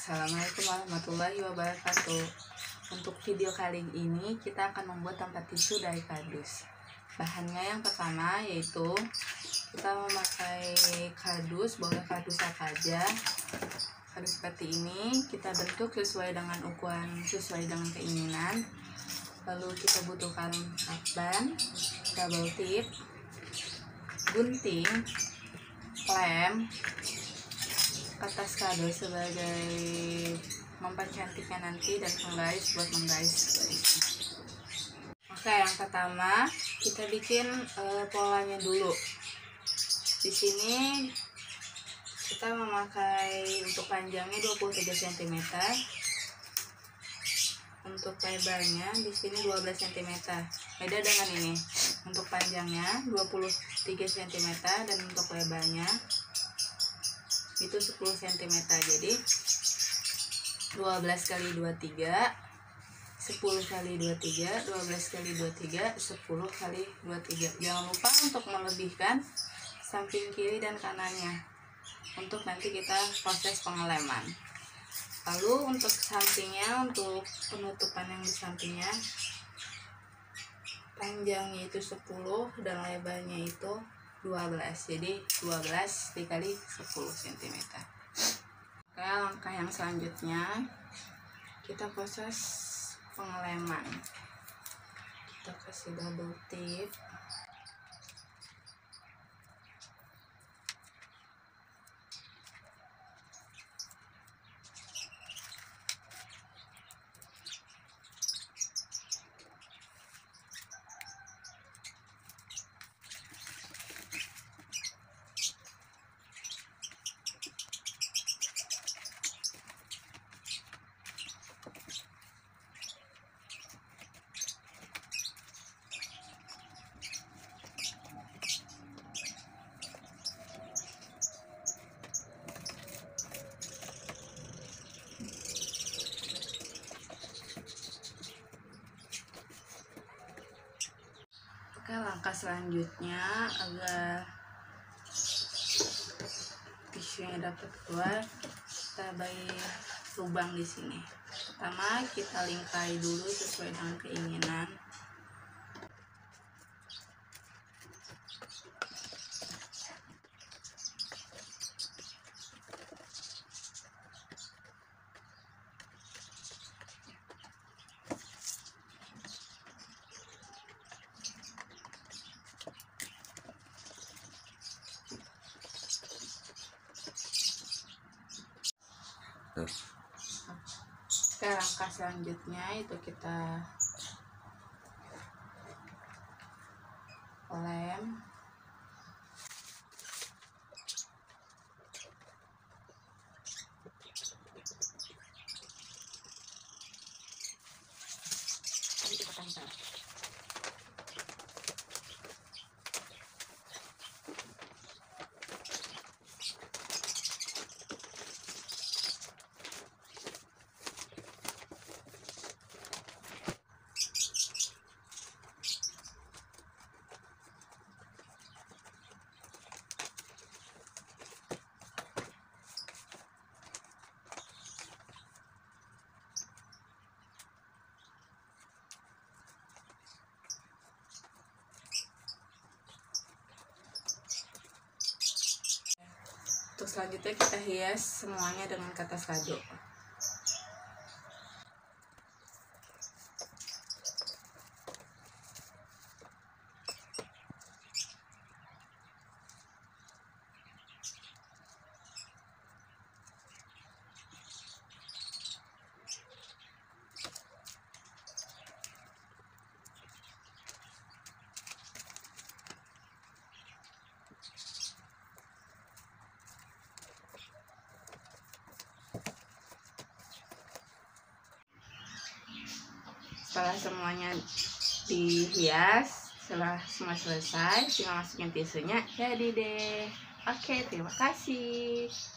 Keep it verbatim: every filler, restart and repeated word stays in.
Assalamualaikum warahmatullahi wabarakatuh. Untuk video kali ini kita akan membuat tempat tisu dari kardus. Bahannya yang pertama yaitu kita memakai kardus, boleh kardus apa aja. Kardus seperti ini kita bentuk sesuai dengan ukuran, sesuai dengan keinginan. Lalu kita butuhkan lakban, double tip, gunting, lem, kertas kado sebagai mempercantiknya nanti, dan penggaris buat menggais. Oke, yang pertama kita bikin e, polanya dulu. Di sini kita memakai untuk panjangnya dua puluh tiga sentimeter, untuk lebarnya di sini dua belas sentimeter. Beda dengan ini. Untuk panjangnya dua puluh tiga sentimeter dan untuk lebarnya itu sepuluh sentimeter. Jadi dua belas kali dua puluh tiga, sepuluh kali dua puluh tiga, dua belas kali dua puluh tiga, sepuluh kali dua puluh tiga. Jangan lupa untuk melebihkan samping kiri dan kanannya untuk nanti kita proses pengeleman. Lalu untuk sampingnya, untuk penutupan yang di sampingnya, panjangnya itu sepuluh dan lebarnya itu dua belas, jadi dua belas dikali sepuluh sentimeter. Oke, langkah yang selanjutnya kita proses pengeleman. Kita kasih double tip. Oke, langkah selanjutnya agar tisunya dapat keluar, kita beri lubang di sini. Pertama kita lingkai dulu sesuai dengan keinginan. Oke, langkah selanjutnya itu kita lem. Terus selanjutnya kita hias semuanya dengan kertas kado. Setelah semuanya dihias, setelah semua selesai, tinggal masukin tisunya, jadi deh. Oke, terima kasih.